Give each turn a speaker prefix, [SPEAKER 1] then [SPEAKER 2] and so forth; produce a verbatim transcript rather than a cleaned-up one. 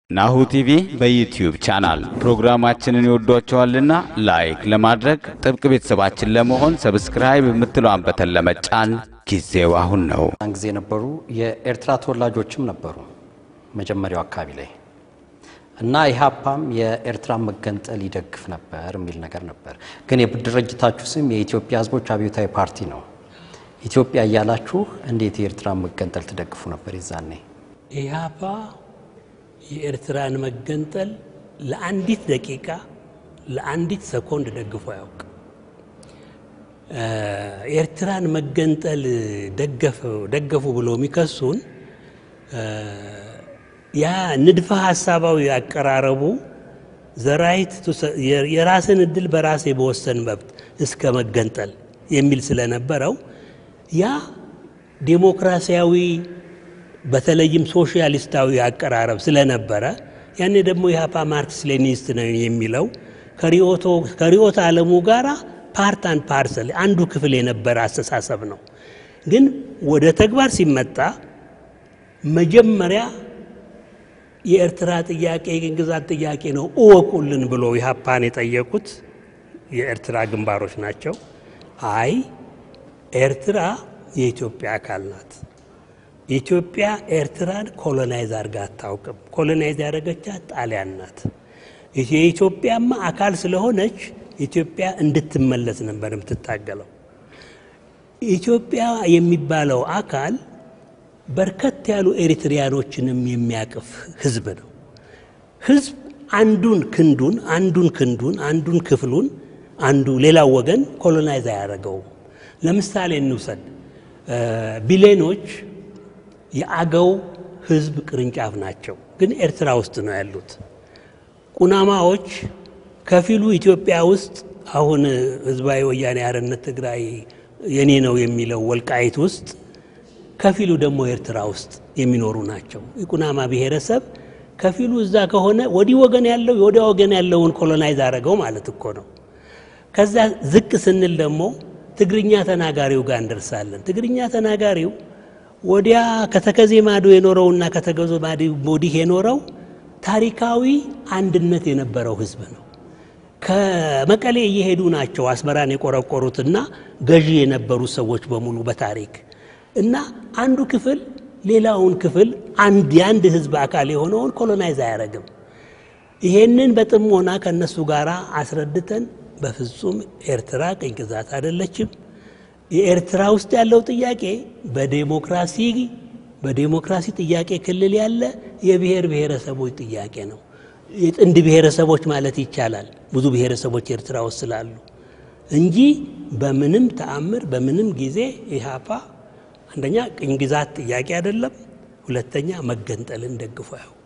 [SPEAKER 1] ናሁ ቲቪ በዩቲዩብ ቻናል ፕሮግራማችንን ይወዷቸዋልና ላይክ ለማድረግ ጥብቅ ቤተሰባችን ለመሆን ሰብስክራይብ የምትለዋን በተን ለመጫን ጊዜው አሁን ነው።
[SPEAKER 2] አንግዜ ነበሩ የኤርትራ ተወላጆችም ነበሩ መጀመሪያው አካባቢ ላይ እና ኢሃፓም የኤርትራ መገንጠል ይደግፍ ነበር የሚል ነገር ነበር። ግን የድርጅታችሁ ስም የኢትዮጵያ ሕዝቦች አብዮታዊ ፓርቲ ነው። ኢትዮጵያ ያላችሁ እንዴት የኤርትራ መገንጠል ትደግፉ ነበር ይዛኔ?
[SPEAKER 3] ኢሃፓ የኤርትራን መገንጠል ለአንዲት ደቂቃ ለአንዲት ሰኮንድ ደግፎ ያውቅ። ኤርትራን መገንጠል ደገፉ ደገፉ ብሎ የሚከሱን ያ ንድፈ ሐሳባዊ ያቀራረቡ ዘራይት የራስን እድል በራሴ በወሰን መብት እስከ መገንጠል የሚል ስለነበረው ያ ዴሞክራሲያዊ በተለይም ሶሻሊስታዊ አቀራረብ ስለነበረ ያኔ ደግሞ ኢሃፓ ማርክስ ሌኒኒስት ነው የሚለው ከሪዮቶ ከሪዮት ዓለሙ ጋራ ፓርት አንድ ፓርሰል አንዱ ክፍል የነበረ አስተሳሰብ ነው። ግን ወደ ተግባር ሲመጣ መጀመሪያ የኤርትራ ጥያቄ የግዛት ጥያቄ ነው እወቁልን ብሎ ኢሃፓን የጠየቁት የኤርትራ ግንባሮች ናቸው። አይ ኤርትራ የኢትዮጵያ አካል ናት። ኢትዮጵያ ኤርትራን ኮሎናይዝ አድርጋ አታውቅም። ኮሎናይዝ ያደረገቻት ጣሊያን ናት። የኢትዮጵያማ አካል ስለሆነች ኢትዮጵያ እንድትመለስ ነበር የምትታገለው። ኢትዮጵያ የሚባለው አካል በርከት ያሉ ኤሪትሪያኖችንም የሚያቅፍ ህዝብ ነው። ህዝብ አንዱን ክንዱን አንዱን ክንዱን አንዱን ክፍሉን አንዱ ሌላው ወገን ኮሎናይዝ ያደረገው። ለምሳሌ እንውሰድ ቢሌኖች የአገው ህዝብ ቅርንጫፍ ናቸው፣ ግን ኤርትራ ውስጥ ነው ያሉት። ቁናማዎች ከፊሉ ኢትዮጵያ ውስጥ አሁን ህዝባዊ ወያኔ ሓርነት ትግራይ የኔ ነው የሚለው ወልቃይት ውስጥ፣ ከፊሉ ደግሞ ኤርትራ ውስጥ የሚኖሩ ናቸው። የቁናማ ብሔረሰብ ከፊሉ እዛ ከሆነ ወዲ ወገን ያለው ወዲ ወገን ያለውን ኮሎናይዝ አደረገው ማለት እኮ ነው። ከዛ ዝቅ ስንል ደግሞ ትግርኛ ተናጋሪው ጋር እንደርሳለን። ትግርኛ ተናጋሪው ወዲያ ከተከዜ ማዶ የኖረውና ከተገዞ ማዶ ወዲህ የኖረው ታሪካዊ አንድነት የነበረው ህዝብ ነው። ከመቀሌ እየሄዱ ናቸው አስመራን የቆረቆሩትና ገዢ የነበሩ ሰዎች በሙሉ በታሪክ እና አንዱ ክፍል ሌላውን ክፍል አንድ ያንድ ህዝብ አካል የሆነውን ኮሎናይዝ አያረግም። ይሄንን በጥሞና ከነሱ ጋራ አስረድተን በፍጹም ኤርትራ ቅኝ ግዛት አይደለችም። የኤርትራ ውስጥ ያለው ጥያቄ በዲሞክራሲ በዲሞክራሲ ጥያቄ ክልል ያለ የብሔር ብሔረሰቦች ጥያቄ ነው። የጥንድ ብሔረሰቦች ማለት ይቻላል ብዙ ብሔረሰቦች ኤርትራ ውስጥ ስላሉ እንጂ በምንም ተአምር በምንም ጊዜ ኢሃፓ አንደኛ ቅኝ ግዛት ጥያቄ አይደለም፣ ሁለተኛ መገንጠልን ደግፎ ያው